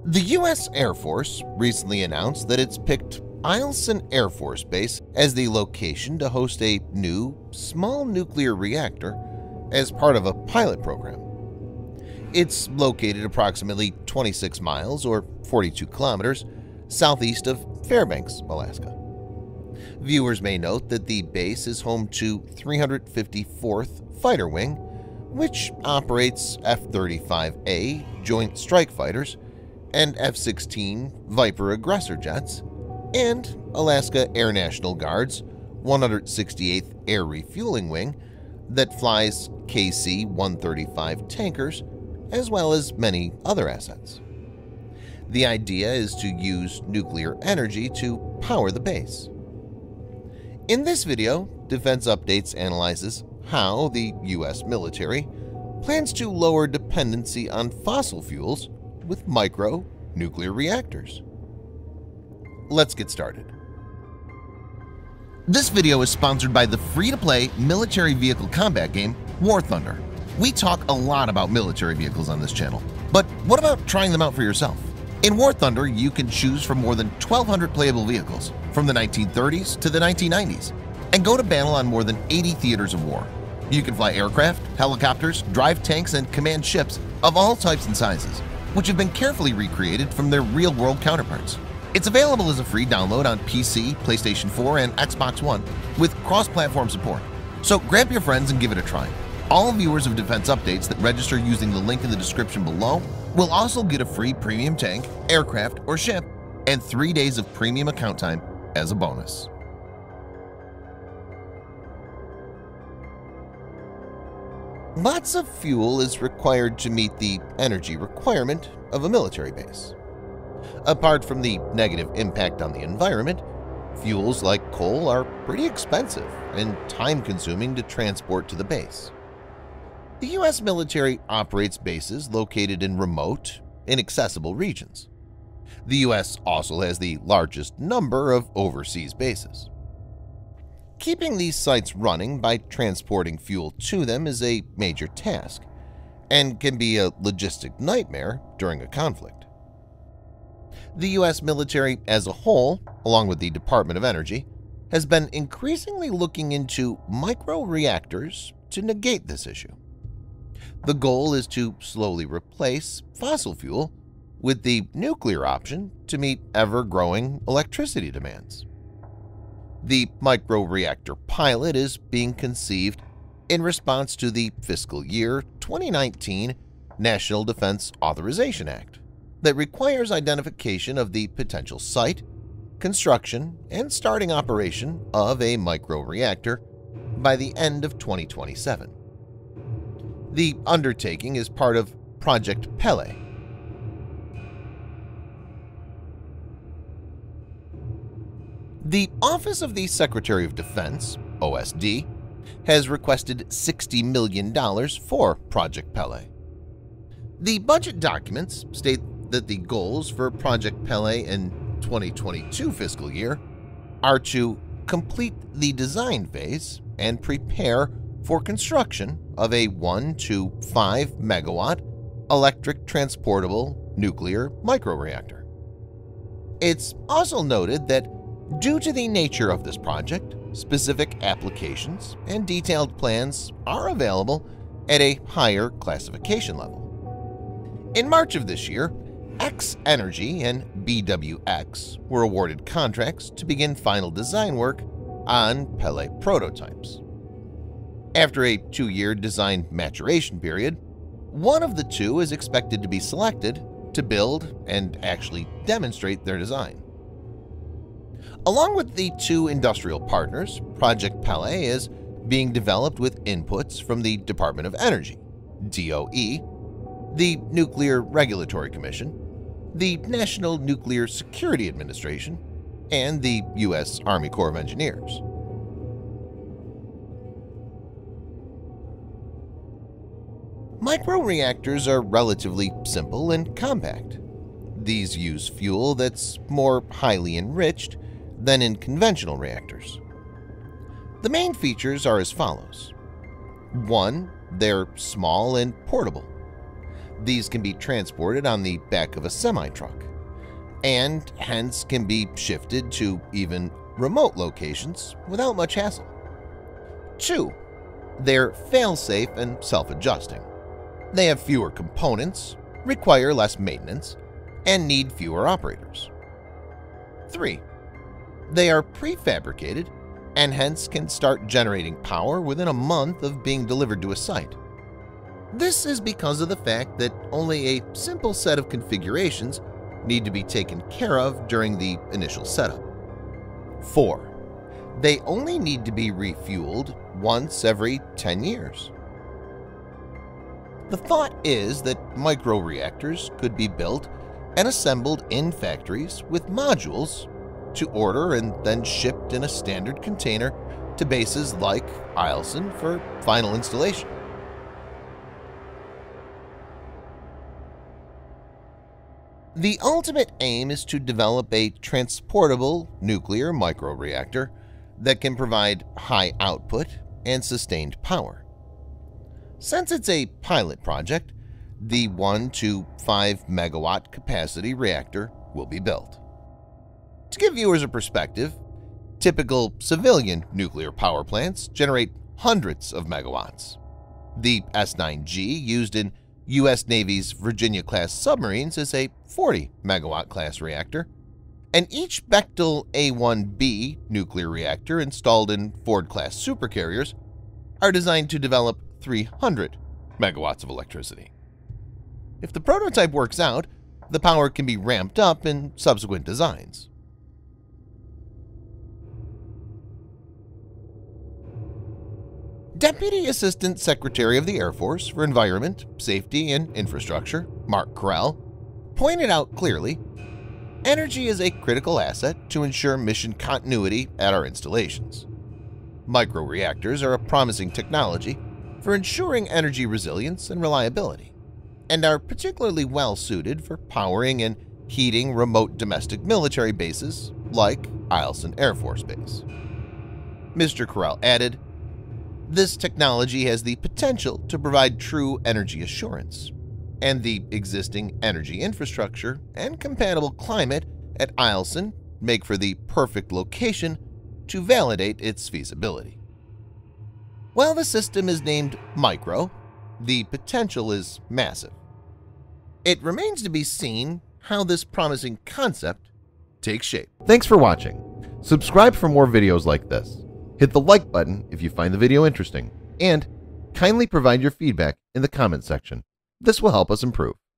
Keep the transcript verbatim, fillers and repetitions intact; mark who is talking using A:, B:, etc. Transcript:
A: The U S Air Force recently announced that it's picked Eielson Air Force Base as the location to host a new, small nuclear reactor as part of a pilot program. It's located approximately twenty-six miles or forty-two kilometers southeast of Fairbanks, Alaska. Viewers may note that the base is home to three hundred fifty-fourth Fighter Wing, which operates F thirty-five A Joint Strike Fighters and F sixteen Viper aggressor jets, and Alaska Air National Guard's one hundred sixty-eighth Air Refueling Wing that flies K C one thirty-five tankers, as well as many other assets. The idea is to use nuclear energy to power the base. In this video, Defense Updates analyzes how the U S military plans to lower dependency on fossil fuels with micro-nuclear reactors. Let's get started. This video is sponsored by the free-to-play military vehicle combat game War Thunder. We talk a lot about military vehicles on this channel, but what about trying them out for yourself? In War Thunder, you can choose from more than twelve hundred playable vehicles from the nineteen thirties to the nineteen nineties and go to battle on more than eighty theaters of war. You can fly aircraft, helicopters, drive tanks, and command ships of all types and sizes, which have been carefully recreated from their real-world counterparts. It's available as a free download on P C, PlayStation four, and Xbox One with cross-platform support. So grab your friends and give it a try. All viewers of Defense Updates that register using the link in the description below will also get a free premium tank, aircraft, or ship and three days of premium account time as a bonus. Lots of fuel is required to meet the energy requirement of a military base. Apart from the negative impact on the environment, fuels like coal are pretty expensive and time-consuming to transport to the base. The U S military operates bases located in remote, inaccessible regions. The U S also has the largest number of overseas bases. Keeping these sites running by transporting fuel to them is a major task and can be a logistic nightmare during a conflict. The U S military as a whole, along with the Department of Energy, has been increasingly looking into micro-reactors to negate this issue. The goal is to slowly replace fossil fuel with the nuclear option to meet ever-growing electricity demands. The micro-reactor pilot is being conceived in response to the fiscal year twenty nineteen National Defense Authorization Act that requires identification of the potential site, construction, and starting operation of a micro-reactor by the end of twenty twenty-seven. The undertaking is part of Project PELE. The Office of the Secretary of Defense, O S D, has requested sixty million dollars for Project PELE. The budget documents state that the goals for Project PELE in twenty twenty-two fiscal year are to complete the design phase and prepare for construction of a one to five megawatt electric transportable nuclear microreactor. It's also noted that due to the nature of this project, specific applications and detailed plans are available at a higher classification level. In March of this year, X Energy and B W X were awarded contracts to begin final design work on PELE prototypes. After a two-year design maturation period, one of the two is expected to be selected to build and actually demonstrate their design. Along with the two industrial partners, Project PELE is being developed with inputs from the Department of Energy, D O E, the Nuclear Regulatory Commission, the National Nuclear Security Administration, and the U S Army Corps of Engineers. Microreactors are relatively simple and compact. These use fuel that's more highly enriched than in conventional reactors. The main features are as follows. One, they're small and portable. These can be transported on the back of a semi-truck, and hence can be shifted to even remote locations without much hassle. Two, they're fail-safe and self-adjusting. They have fewer components, require less maintenance, and need fewer operators. Three, they are prefabricated and hence can start generating power within a month of being delivered to a site. This is because of the fact that only a simple set of configurations need to be taken care of during the initial setup. Four, they only need to be refueled once every ten years. The thought is that microreactors could be built and assembled in factories with modules to order and then shipped in a standard container to bases like Eielson for final installation. The ultimate aim is to develop a transportable nuclear microreactor that can provide high output and sustained power. Since it's a pilot project, the one to five megawatt capacity reactor will be built. To give viewers a perspective, typical civilian nuclear power plants generate hundreds of megawatts. The S nine G used in U S Navy's Virginia-class submarines is a forty megawatt class reactor, and each Bechtel A one B nuclear reactor installed in Ford-class supercarriers are designed to develop three hundred megawatts of electricity. If the prototype works out, the power can be ramped up in subsequent designs. Deputy Assistant Secretary of the Air Force for Environment, Safety, and Infrastructure, Mark Carell, pointed out clearly, energy is a critical asset to ensure mission continuity at our installations. Microreactors are a promising technology for ensuring energy resilience and reliability, and are particularly well suited for powering and heating remote domestic military bases like Eielson Air Force Base. Mister Carell added, "This technology has the potential to provide true energy assurance, and the existing energy infrastructure and compatible climate at Eielson make for the perfect location to validate its feasibility." While the system is named Micro, the potential is massive. It remains to be seen how this promising concept takes shape. Thanks for watching. Subscribe for more videos like this. Hit the like button if you find the video interesting, and kindly provide your feedback in the comment section. This will help us improve.